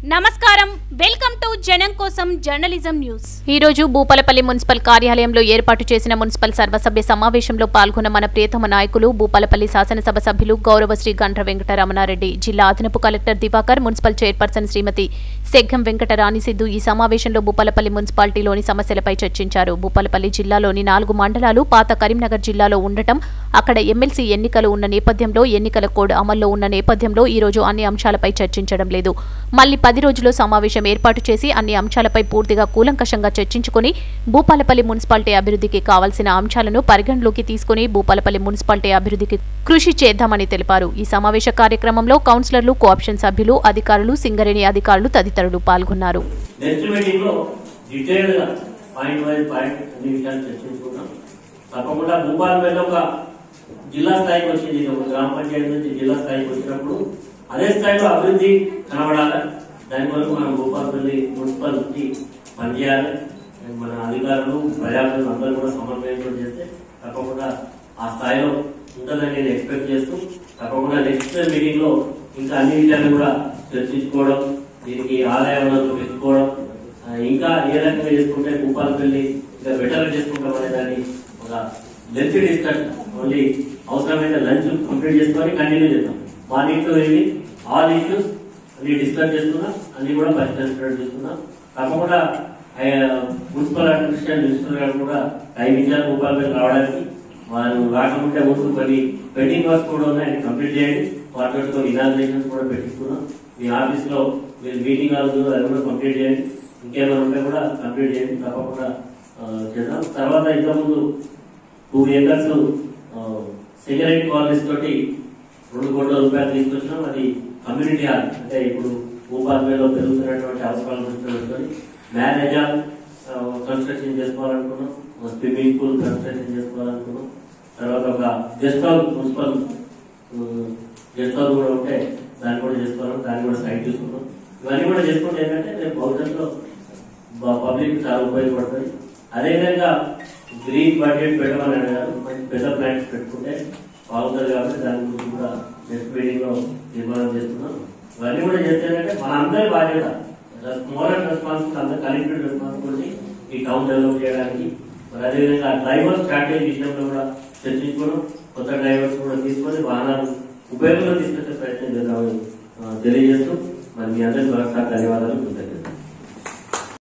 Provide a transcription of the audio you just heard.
నమస్కారం, welcome to జనం కోసం జర్నలిజం న్యూస్. ఈ రోజు భూపాలపల్లి మున్సిపల్ కార్యాలయంలో ఏర్పాటు చేసిన మున్సిపల్ సర్వసభ్య సమావేశంలో పాల్గొన్న మన ప్రియతమ నాయకులు భూపాలపల్లి శాసనసభ సభ్యులు గౌరవశ్రీ గండ్ర వెంకటరమణారెడ్డి, జిల్లా అదనపు collector Divakar, municipal chairperson Shrimati Seggam Venkata Ranisiddhu ఈ సమావేశంలో భూపాలపల్లి మున్సిపాలిటీలోని సమస్యలపై చర్చించారు. భూపాలపల్లి జిల్లాలోని 4 మండలాలు పాత కరీంనగర్ జిల్లాలో ఉండటం, అక్కడ ఎమ్మెల్సీ ఎన్నికలు ఉన్న నేపథ్యంలో ఎన్నికల కోడ్ అమల్లో ఉన్న నేపథ్యంలో ఈ రోజు అన్ని అంశాలపై చర్చించడం లేదు. మళ్లీ 10 రోజుల్లో సమావేశం ఏర్పాటు చేసి అన్ని అంశాలపై పూర్తిగా కూలంకషంగా చర్చించుకుని భూపాలపల్లి మున్సిపాలిటీ అభివృద్ధికి కావాల్సిన అంశాలను పరిగణలోకి తీసుకుని భూపాలపల్లి మున్సిపాలిటీ అభివృద్ధికి కృషి చేద్దామని తెలిపారు. ఈ సమావేశ కార్యక్రమంలో కౌన్సిలర్లు, కోఆప్షన్ సభ్యులు, అధికారులు, సింగరేణి అధికారులు తదితరులు పాల్గొన్నారు. జిల్లా స్థాయికి వచ్చింది, ఒక గ్రామ పంచాయతీ నుంచి జిల్లా స్థాయికి వచ్చినప్పుడు అదే స్థాయిలో అభివృద్ధి కనబడాలి. దాని వరకు మనం భూపాలపల్లి మున్సిపాలిటీ పనిచేయాలి. మన అధికారులు, ప్రజాప్రతినిధులు అందరూ కూడా సమన్వయంతో చేస్తే తప్పకుండా ఆ స్థాయిలో ఉంటుందని నేను ఎక్స్పెక్ట్ చేస్తూ, తప్పకుండా నెక్స్ట్ మీటింగ్ లో ఇంకా అన్ని విషయాలు కూడా చర్చించుకోవడం, దీనికి ఆదాయ వనరులు పెంచుకోవడం, ఇంకా ఏ రకంగా చేసుకుంటే భూపాలపల్లి ఇంకా బెటర్ చేసుకుంటాం అనే దాన్ని ఒక లెంత్ డిస్కషన్, ఓన్లీ అవసరమైన లంచ్ కంప్లీట్ చేసుకొని కంటిన్యూ చేస్తాం. Morning to evening all issues అన్ని డిస్కస్ చేస్తున్నాం, అన్ని కూడా పరిష్కరించడం చేస్తున్నాం. తప్పకుండా మున్సిపల్ అడ్మినిస్ట్రేషన్ మినిస్టర్ గారు కూడా టైం ఇచ్చారు భూపాలపల్లి రావడానికి. వారు రాకముందే ముందు కొన్ని పెండింగ్ వర్క్స్ కూడా ఉన్నాయి, కంప్లీట్ చేయండి. వాటితో కొన్ని ఇనాగ్రేషన్స్ కూడా పెట్టిస్తున్నాం. మీ ఆఫీస్ లో మీరు మీటింగ్ అవుతుంది, అది కూడా కంప్లీట్ చేయండి. ఇంకేమైనా ఉంటే కూడా కంప్లీట్ చేయండి, తప్పకుండా చేద్దాం. తర్వాత ఇంతకుముందు 2 acres సెక్యూరిటీ కాలనీస్ తోటి 2 కోట్ల రూపాయలు తీసుకొచ్చినాం. అది కమ్యూనిటీ హాల్, అంటే ఇప్పుడు భూపాలపల్లిలో పెరుగుతున్నటువంటి అవసరాలను దృష్టిలో పెట్టుకొని మ్యారేజ్ హాల్ కన్స్ట్రక్షన్ చేసుకోవాలనుకున్నాం, స్విమ్మింగ్ పూల్ కన్స్ట్రక్షన్ చేసుకోవాలనుకున్నాం. తర్వాత ఒక guest house, municipal guest house కూడా ఉంటే దాన్ని కూడా చేసుకోవాలని దాన్ని కూడా సైట్ తీసుకున్నాం. ఇవన్నీ కూడా చేసుకుంటే ఏంటంటే రేపు భవిష్యత్తులో పబ్లిక్ చాలా ఉపయోగపడుతుంది. అదేవిధంగా గ్రీన్ బడ్జెట్ పెట్టమని అడిగారు, మంచి పెద్ద ప్లాంట్స్ పెట్టుకుంటే బాగుంటుంది. కాబట్టి దాని గురించి కూడా నెక్స్ట్ మీటింగ్ లో నిర్మాణం చేస్తున్నాం. ఇవన్నీ కూడా చేస్తేంటే మన అందరి బాధ్యత, మోరల్ రెస్పాన్సిబిలిటీ, అందరూ కలెక్టెడ్ రెస్పాన్సిబిలిటీ ఈ టౌన్ డెవలప్ చేయడానికి. మరి అదేవిధంగా డ్రైవర్ స్ట్రాటజీ విషయంలో కూడా చర్చించుకోవడం, కొత్త డ్రైవర్స్ కూడా తీసుకొని వాహనాలు ఉపయోగంలో తీసుకొచ్చే ప్రయత్నం చేద్దామని తెలియజేస్తూ మరి మీ అందరికీ ధన్యవాదాలు.